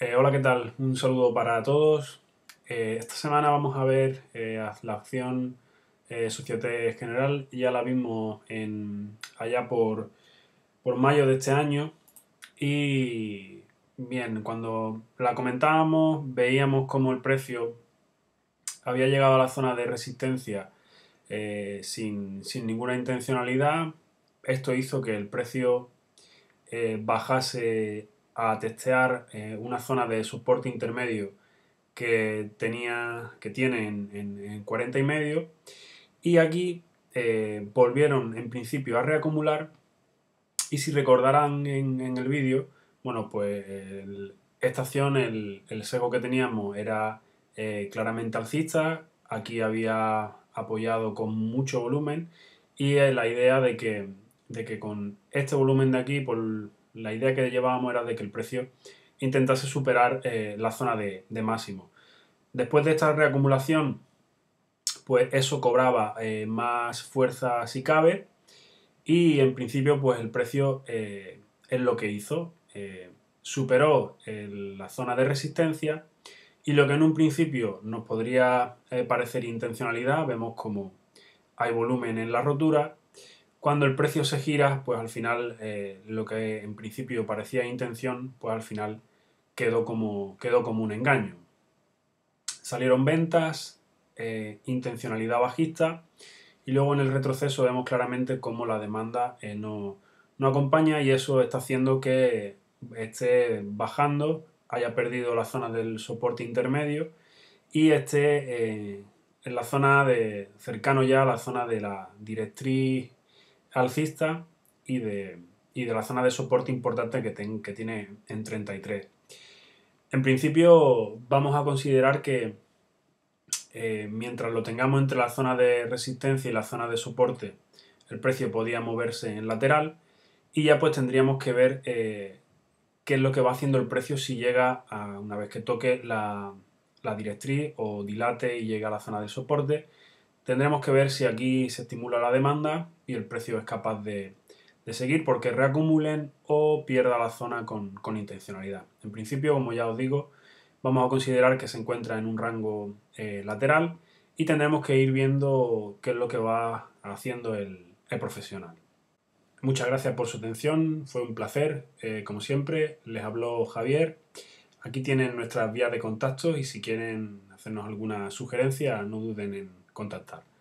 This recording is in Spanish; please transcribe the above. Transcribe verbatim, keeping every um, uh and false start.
Eh, hola, ¿qué tal? Un saludo para todos. Eh, esta semana vamos a ver eh, la acción eh, Société Générale. Ya la vimos en, allá por, por mayo de este año y bien, cuando la comentábamos veíamos cómo el precio había llegado a la zona de resistencia eh, sin, sin ninguna intencionalidad. Esto hizo que el precio eh, bajase a testear eh, una zona de soporte intermedio que tenía que tiene en, en, en cuarenta y medio, y aquí eh, volvieron en principio a reacumular. Y si recordarán en, en el vídeo, bueno, pues el, esta acción, el, el sesgo que teníamos era eh, claramente alcista. Aquí había apoyado con mucho volumen y eh, la idea de que, de que con este volumen de aquí, por la idea que llevábamos era de que el precio intentase superar eh, la zona de, de máximo. Después de esta reacumulación, pues eso cobraba eh, más fuerza si cabe, y en principio pues el precio eh, es lo que hizo. Eh, superó el, la zona de resistencia, y lo que en un principio nos podría eh, parecer intencionalidad, vemos como hay volumen en la rotura. Cuando el precio se gira, pues al final eh, lo que en principio parecía intención, pues al final quedó como, quedó como un engaño. Salieron ventas, eh, intencionalidad bajista, y luego en el retroceso vemos claramente cómo la demanda eh, no, no acompaña, y eso está haciendo que esté bajando, haya perdido la zona del soporte intermedio y esté eh, en la zona de cercano ya a la zona de la directriz alcista y de, y de la zona de soporte importante que, ten, que tiene en treinta y tres. En principio vamos a considerar que eh, mientras lo tengamos entre la zona de resistencia y la zona de soporte, el precio podía moverse en lateral, y ya pues tendríamos que ver eh, qué es lo que va haciendo el precio si llega a, una vez que toque la, la directriz o dilate y llega a la zona de soporte. Tendremos que ver si aquí se estimula la demanda y el precio es capaz de, de seguir porque reacumulen o pierda la zona con, con intencionalidad. En principio, como ya os digo, vamos a considerar que se encuentra en un rango eh, lateral, y tendremos que ir viendo qué es lo que va haciendo el, el profesional. Muchas gracias por su atención, fue un placer, eh, como siempre, les habló Javier. Aquí tienen nuestras vías de contacto y si quieren hacernos alguna sugerencia no duden en contactar.